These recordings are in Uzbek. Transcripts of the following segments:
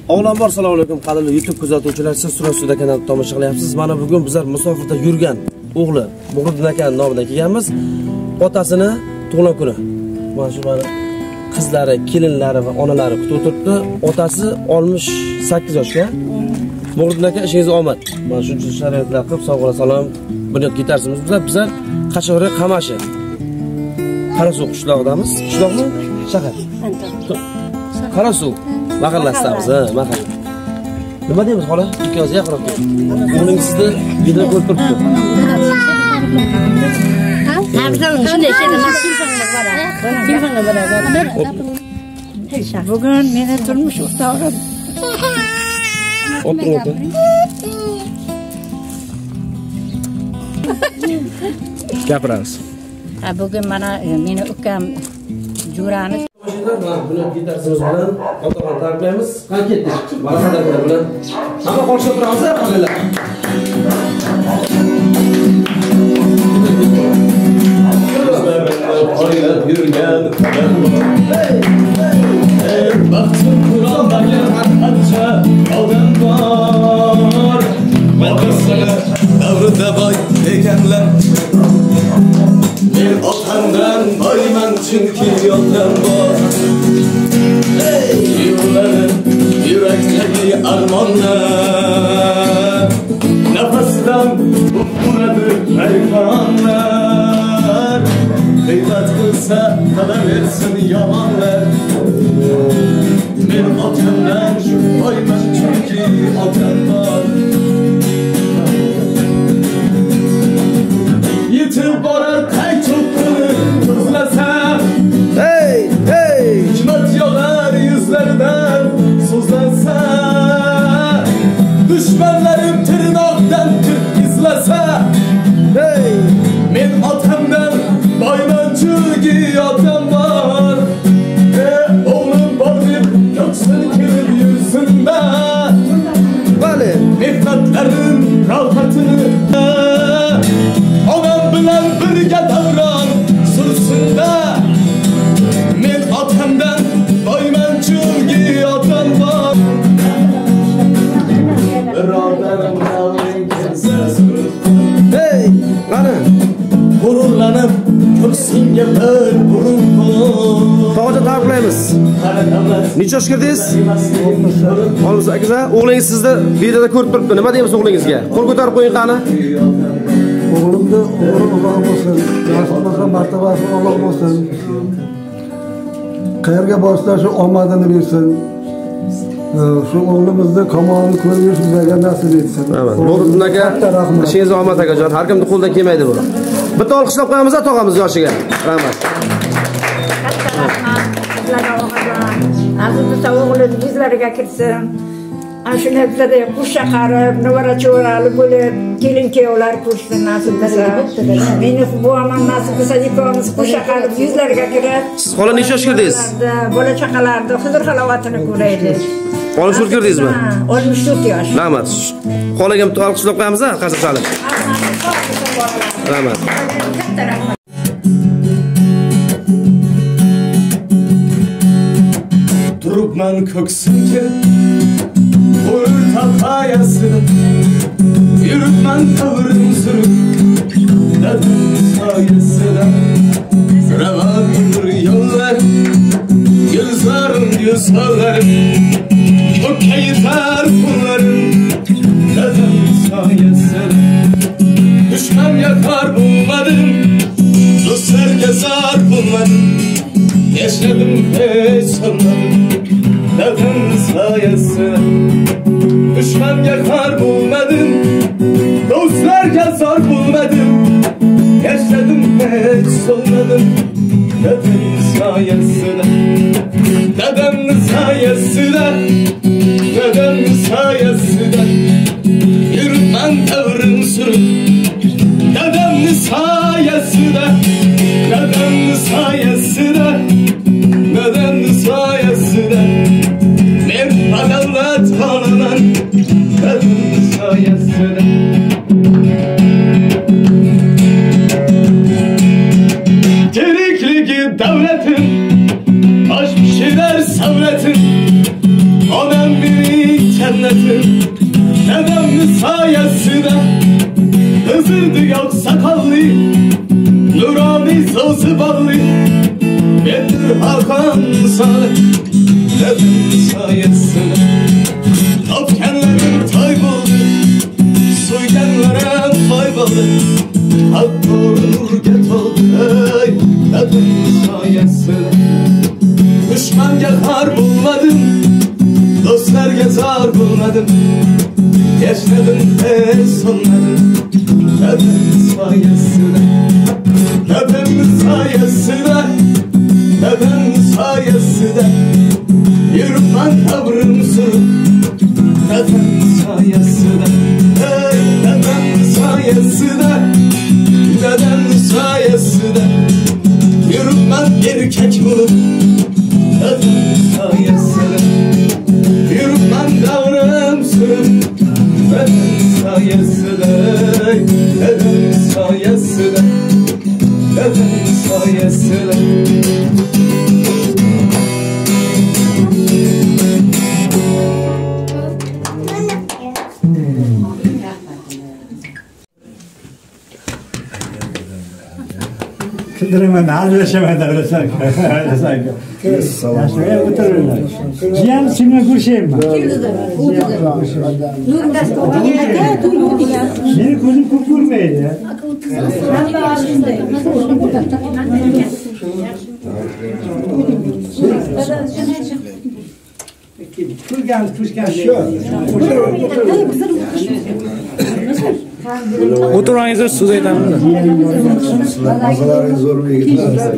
Avvalambor assalomu alaykum qadrli YouTube kuzatuvchilar, siz Surasida kanalini tomosha qilyapsiz. Mana bugun bizlar musofirda yurgan o'g'li Muhriddin aka nomidan kelganmiz. Otasini tug'ilgan kuni. Mana shu qizlari, kelinlari va onalari kutib o'tiribdi. Otasi 68 yoshga. Muhriddin aka ishingiz omad. Mana shuncha sharoitlar qilib sog'la salom bunyod ketarsimiz. Bizlar Qashqadaryo Qamashi Qarasuv qishlog'idamiz. Qishloqmi? Shahar. Qarasuv mahallasidamiz, mahalla. Nima deymiz xola? Ikkoz yaqinroq. Uning sizda video ko'rib turibdi. Bugun meni turmush o'rtog'im. O'tirdi. Gapiramiz. Bugun mana meni ukam Jurani Buni gitarimiz bilan otadan tabriklaymiz. Qani ketdik. Marhamat bilan. Hamma qo'shib turamiz, qizlar. Oylab yurgan baxtim Qur'ondagi qancha odam bor. Madrasada davrida boy deganlar. Men otamdan boyman chunki yo'ldan bor. Yurakdagi armonlar nafasdan uradi hayvonlar. G'iybat qilsa qilaversin yomonlar. Men otamdan boyman chunki otam bor. Yetib borar qaytib so'zlasam, hey hey hikmat yog'ar yuzlaridan so'zlansa, dushmanlarim tirnoqdan izlasa, hey men otamdan boyman chunki otam bor. O'g'lim bor deb ko'ksin kelib yursinda, vale mehnatlarim rohatini onam bilan birga davron sursinda. Men otamdan boyman chunki otam bor. Birodarim hey qani g'ururlanib ko'ksimga bir burun qo'y. To'g'ri tabriklaymiz. Necha yoshga kirdingiz? 68 aka. O'g'lingiz sizni videoda ko'rib turibdi. Nima deymiz o'g'lingizga? Qo'l ko'tarib qo'ying qani. O'g'limni Alloh bo'lsin, yaxshi martabasi Alloh bo'lsin. Qayerga borsa shu omadini bersin. Shu o'g'limizni kamolini ko'rish bizga nasib etsin. Amin. Muhriddin aka, ishingiz omad akajon. Har kimning qo'lidan kelmaydi bu. Bitta olqishlab qo'yamiz tog'amiz yoshiga. Rahmat. Aziz o'g'lim yuzlariga kirsin. Ashuna bizada qush chaqarib, nevara cho'rali bo'lib, kelin-kuyovlar ko'rsin nasib bo'lsa. Meni buvaman nasib bo'lsa, ikkovimiz qush chaqarib yuzlariga kirib. Siz xola necha yoshga kirdingiz? Bola chaqalarni huzur halovatini ko'raylik. 64 kirdingizmi? 64 yosh. Rahmat. Xolaga bitta olqishlab qo'yamiz, qarshi chalib. Rahmat. Turibman ko'ksimga o'rta qoyasida, yuribman tavrim surib dadim soyasida. Ravon umr yo'llar, gulzarim yuzallarim, ko'kaytar kunlarim dadim soyasida. Dushmanga kor bo'lmadim, do'stlarga zor bo'lmadim, yaşadım hiç sanmadım dadım sayesinde. Düşmanga kar bulmadım, dostlarga zor bulmadım, yaşadım hiç sanmadım dadım sayesinde. Dadım sayesinde, dadım sayesinde, yürütmen tavrım sürüp dadım sayesinde, dadım sayesinde, dadım sayesinde, men adallat qolaman dadım sayesinde. Gerikligi davlatim, aşk pişirer savretim, onam biri milletim Dedemnin sayesinde Hızırdı yok sakallı Nurani sazı ballı Bedir Hakan Salih Dedemin sayesinde Topkenlerim kayboldu Soygenlerim kayboldu Hak doğru get oldu Dedemin sayesinde Düşman yakar bulmadım Dostlar gezar bulmadım Geçmedim de sonladım Dedemin sayesinde Dedemin sayesinde Dedemin sayesinde Yürümen kabrım sürüm Dedemin sayesinde Dedemin sayesinde Dedemin sayesinde Yürümen erkek bulup Dedemin sayesinde Yürümen kabrım sürüm Dedemin sayesinde Dedemin sayesinde Dedemin sayesinde Kıdırımın hazırlaşamadı öyle sanki. Şuraya otururlar. Cihan şimdi kurşayım mı? Benim gözüm kupkurmaydı ya. Oturağınızda söz aytamın da. Masaların zorluğu gitmez.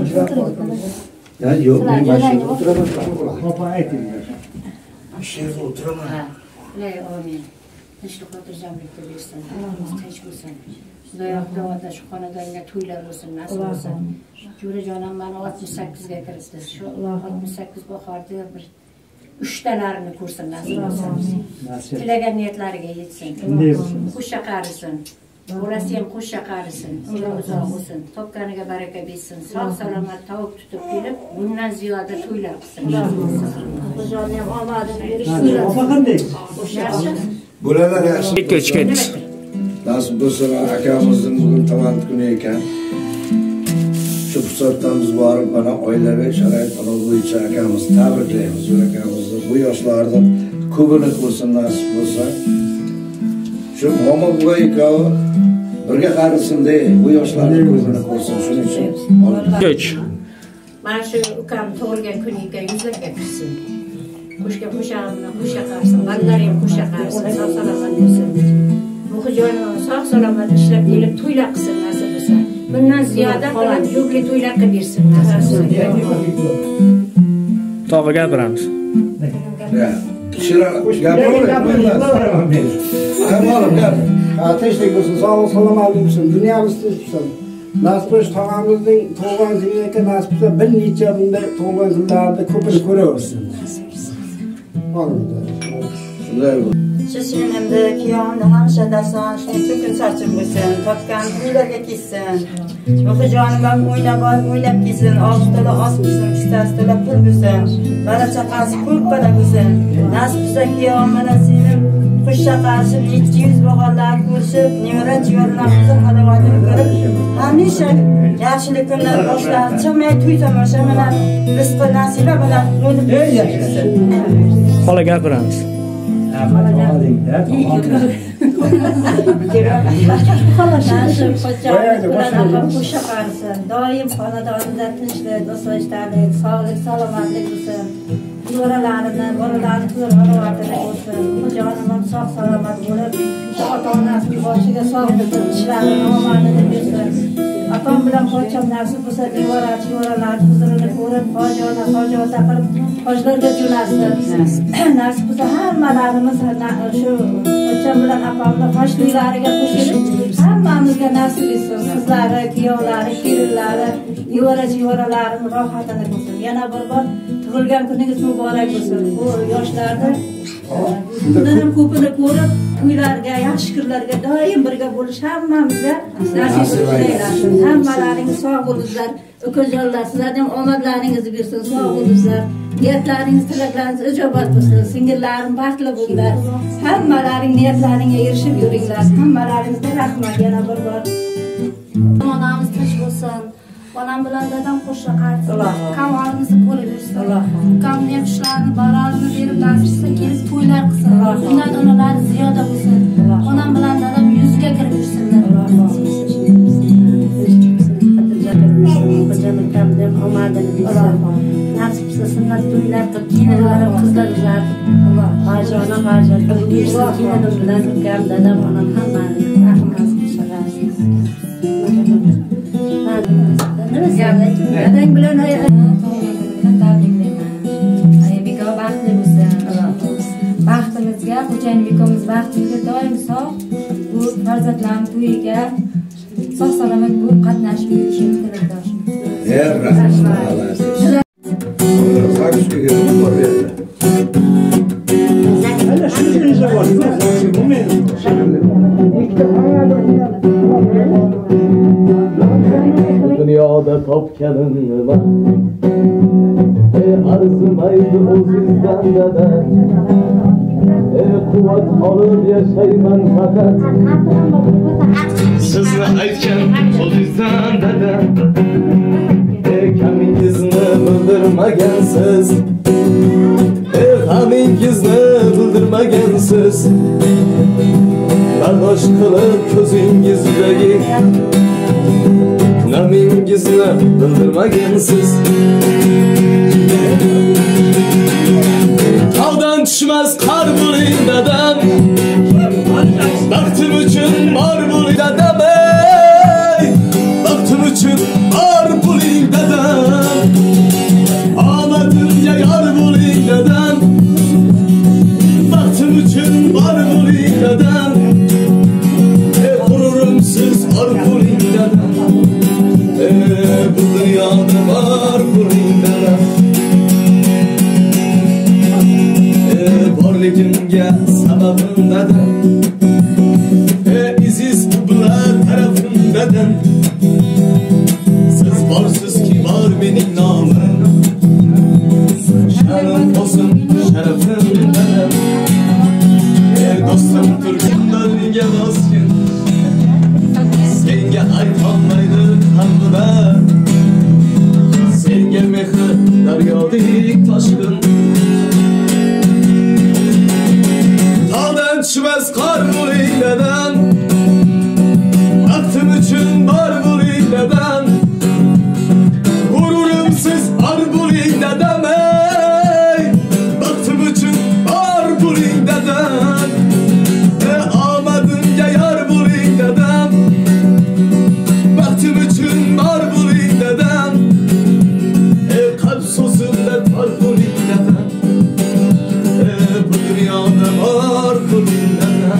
Ya yok, ben başlayıp oturamam. Hopa etim. Bir şey oturamam. Ne amin. Hiçlik oturacağım bekliyorsun. Hiç olsun. Dayakta da şu konuda yine tuylar olsun, nasıl olsun. Cüre canım bana 68'e kirdi. Şu 68 bakardı bir 3 tanelerini kursun nasıl olsun. Tilegen niyetlerine yetsin. Kuş yakarısın. Burası hem kuş yakarısın. Ömrü uzak olsun. Topkanıga bereke bilsin. Sağ salamat tavuk tutup gelip bundan ziyade tuylar kısın. Canım amadım. Bakın değil. Buralar yaşlı. Geçket. Nasıl bu sene akamızın bugün talant günü iken şu fırsattan biz varıp bana oylari şarait boyunca akamız tabriklaymiz. Akamızı bu yaşlarda kubunu kursun nasip olsa. Şu Momo buga ikavi birga qarisin de bu yaşlarda kubunu kursun. Şunun için. Geç. Mana shu ukam tug'ilgan kuniga yuzlab kirsin. Qushga qo'shamni qush yaqarsin, bolalar ham qush yaqarsin, sog' salomat bo'lsin. Muxjonim sog' salomat ishlab kelib to'ylar qilsin nasib bo'lsa. Bundan ziyoda qilib yurtli to'ylar qilib bersin nasib bo'lsa. Tog'a gapiramiz. Shira gapiring. Tamam gap. Ateşlik olsun, sağ ol, selamat olsun, dünyamız olsun. Nasip'ış tağamızın toğlan ziliyeke nasip'sa bir neçe bunda toğlan zillarda köpür görüyorsun. Shunday bu. Şişinimde, kiyomda hamşa dasan, şunu tükün saçım olsun, topkan kuylarga ketsin. Muxjonim o'ylab ketsin, og'zida oz bo'lsin, kistasida pul bo'lsin. Bola chaqasi ko'p bola bo'lsin. Nasibsa kiyomini sevib, qushga qarshi 200 bog'onlar ko'rishib, nevara jiyorlarimizni halovatini ko'rib, hamisha yaxshilik kunlar boshlar, chimay to'y tomosha bilan rizqi nasiba bilan bo'lib yashaysin. Xola gapiramiz. Qushga qarsin, doim xonadonida tinchlik, osoyishtalik, sog'lik, salomatlik bo'lsin. Nevaralarini, bolalarini ko'rib halovatini bo'lsin. Muxjonim ham sog' salomat bo'lib, ota-onasining boshiga sog'lik, ishlarini omonini bersin. Atam bilan pocham nasib bo'lsa, nevaralar huzurini ko'rib, hojona qilib, hojlarga jo'natsin. Nasib bo'lsa, hammalarimiz shu pocham bilan apamni hojlilariga qo'shilib, hammamizga nasib etsin. Qizlari, kuyovlari, kelinlari, nevara-jiyoralarini rohatini ko'rsin. Yana bir bor tug'ilgan kuningiz muborak bo'lsin. Bu yoshlarni bundan ko'pini ko'rib, to'ylarga, yaxshi kunlarga doim birga bo'lish hammamizga nasib etsin. Hammalaringiz sog' bo'linglar. Ukajonlar, sizlarning omadlaringizni bersin, sog' bo'linglar. niyatlaringiz, tilaklaringiz ijobat bo'lsin. Singillarim baxtli bo'linglar. Hammalaring niyatlaringga erishib yuringlar. Hammalaringizga rahmat yana bir bor. Onamiz tinch bo'lsin. Onam bilan dadam qo'shni qarsin. Kamolimizni ko'raversin. Ukamni yaxshilarini, balarini berib nasibsa kelib to'ylar qilsin. Bundan onalari ziyoda bo'lsin. Onam bilan dadam yuzga kirib yursinlar. Nasibsa sunnat to'ylar qilib kelinlar qizlar uzatib bajona kelinim bilan ukam dadam onam hammani rahmat dadang bilan beko baxtli bo'lsin. Baxtimizga xo'jayin bekomiz baxtimizga doim sog' bu farzandlarning to'yiga sog' salomat bo'lib qatnashib yurishini tilakdoshim. Dünyada topkanın var arzumaydı o sizden de kuvvet alıp yaşayman fakat sizni aytgan o sizden de kamingizni bildirmagansiz kamingizni bildirmagansiz bardosh qilib ko'zingizdagi namingizni bildirmagansiz tog'dan tushmas qor bo'ling dadam baxtim uchun bor bo'ling dadam baxtim uchun bor bo'ling dadam omadimga yor bo'ling dadam baxtim uchun bor bo'ling dadam g'ururimsiz bor bo'ling dadam bu dünyada var bo'ling dadam borligimga sababim dadam iziz bular tarafim dadam siz borsiz ki bor mening nomim sha'nim bo'lsin sharafim dadam do'stim turganlarga do'stgin senga aytolmaydi qalbida senga mehr daryodek toshqin tog'dan tushmas qor bo'ling dadam baxtim uchun bor bo'ling dadam g'ururimsiz or bo'ling dadam baxtim uchun bor bo'ling dadam omadimga yor bo'ling dadam baxtim uchun bor bo'ling dadam qalb so'zimda tor bo'ling dadam bu dunyoda bor bo'ling dadam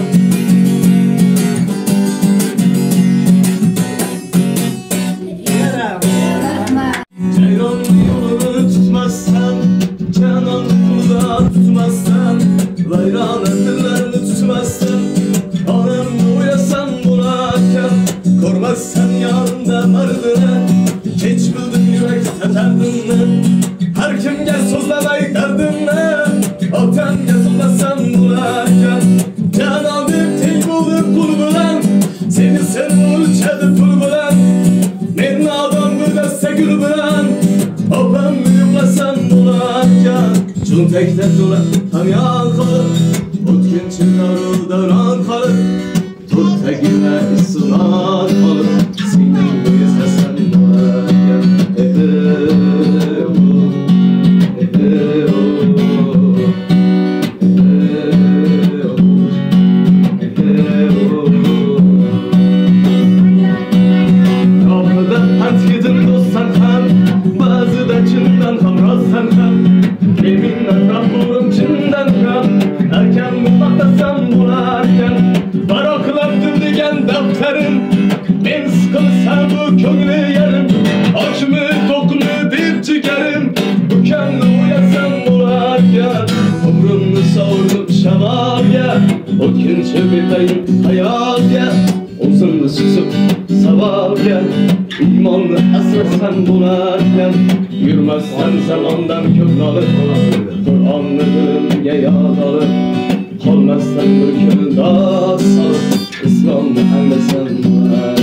jayron yo'lini tutmasdan canon yo'lida tutmasdan vayrona dillarni tutmasdan onamni o'ylasam bo'larkan ko'rmasdan yonimda mardini kech bildim yurakda dardimni har kimga so'zlamay dardimni otamga so'zlasam bo'larkan canon deb teng bo'lib qul bilan seni o'lchadi pul bilan men odam bir dasta gul bilan opamni yo'qlasam bo'larkan cho'ntakda to'la hamyon qolib o'tkinchi davron qolib to'rttagina isnod qolib seni eslasam bo'larkan gohida pand yedim do'stsan ham ba'zida chindan ham rostsan ham mening atrofim chindan ham akamni maqtasam bo'larkan baroqlabdim degan daftarim men siqilsam bu ko'ngli yarim ochmi to'qmi deb jigarim ukamni o'ylasam bo'larkan umrimni sovurib shamolga o'tkinchi betayin hayotga o'zimni susib savolga iymonni asrasan bo'larkan, yurmasdan zamondan ko'p nolib, Qur'onni dilimga yod olib, qolmasdan bir kun dod solib, islomni anglasan bo'larkan.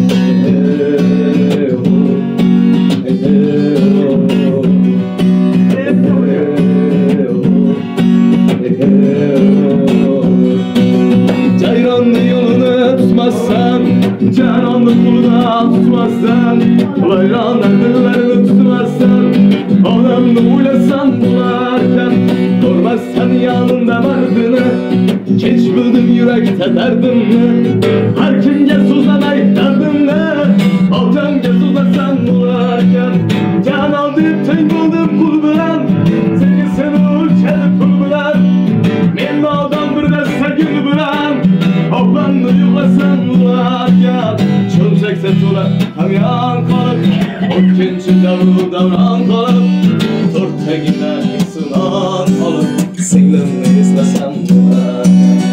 Jayronni yo'lini tutmassan, janonni qo'lidan tutmassan, vayronlar dillarini tutmassan, odamni o'ylasan bo'larkan, ko'rmassan yonimda mardini, kech bildim yurakda dardimni, har kimga so'zlamay dardimni, otamga so'zlasam bo'larkan, janon deb teng bo'ldim qul bilan, senga seni o'lchadi pul bilan, men odam bir dasta gul bilan, Ablanni yug'lasam bo'larkan, cho'ntaksa to'la hamyon qolib, o'tkinchi davron qolib, to'rttagina sunon olib, singlimni eslasam bo'larkan.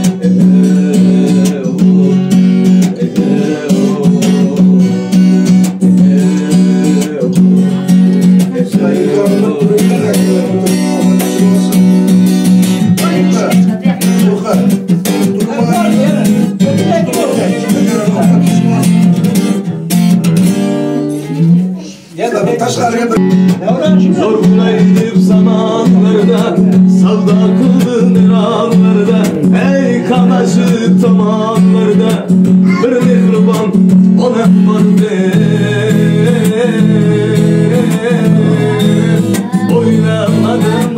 Zor bulaydı zamanlarda, savda kıldın iranlarda, ey kanaşı zamanlarda, bir mihriban ona vardı. Oynamadım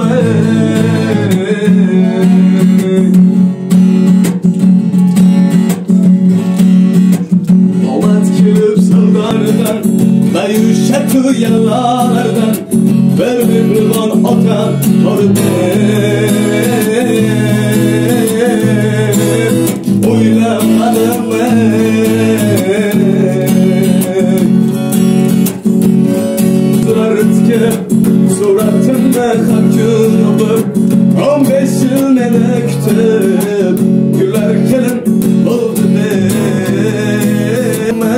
Olat kilip savdardan, bayuşatı yalardan, ver mihriban otan vardı. Oynamadım suratımda hakkın olup 15 yıl mene kütüp gülerken oldu deme.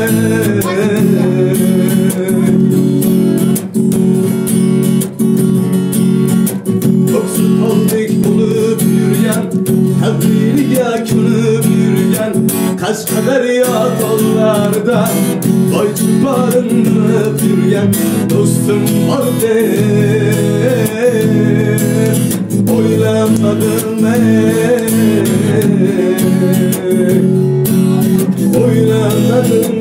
Koksuz olduk bulup yürüyen, kalbiriga künüp yürüyen, kaç kadar ya kollarda boy çıparınıp yürüyen dostum var de, oylamadım oylamadım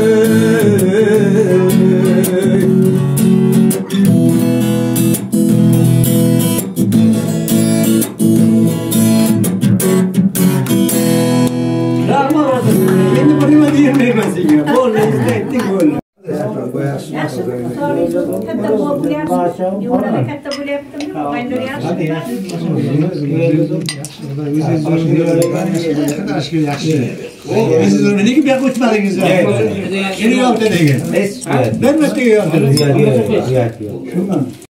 Katta bo'lyapti, yo'lda katta bo'lyaptimi? Nega bu yoqqa o'tmadingiz? Yana yo'q degan. Ben mi diyor?